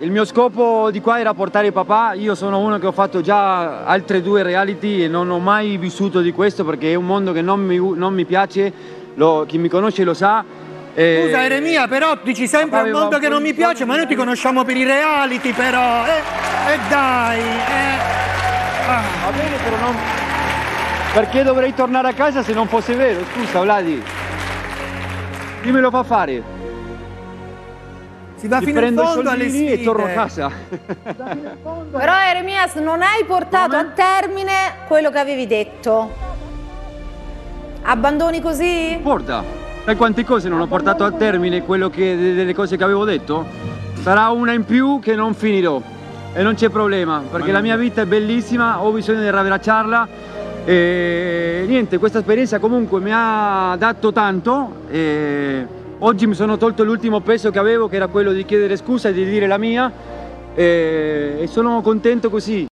il mio scopo di qua era portare papà. Io sono uno che ho fatto già altre 2 reality e non ho mai vissuto di questo perché è un mondo che non mi piace, chi mi conosce lo sa. Scusa Eremia, però dici sempre un mondo che non mi piace, ma noi ti conosciamo per i reality però, dai, Va bene, però non... Perché dovrei tornare a casa se non fosse vero? Scusa Vladi, chi me lo fa fare? Si va fino in prendo i fondo alle soldini sfide. e torno a casa. Però Eremias non hai portato a termine quello che avevi detto. Abbandoni così? Porta. Sai quante cose non ho portato a termine delle cose che avevo detto? Sarà una in più che non finirò e non c'è problema perché la mia vita è bellissima, ho bisogno di abbracciarla e niente, questa esperienza comunque mi ha dato tanto e oggi mi sono tolto l'ultimo peso che avevo, che era quello di chiedere scusa e di dire la mia e sono contento così.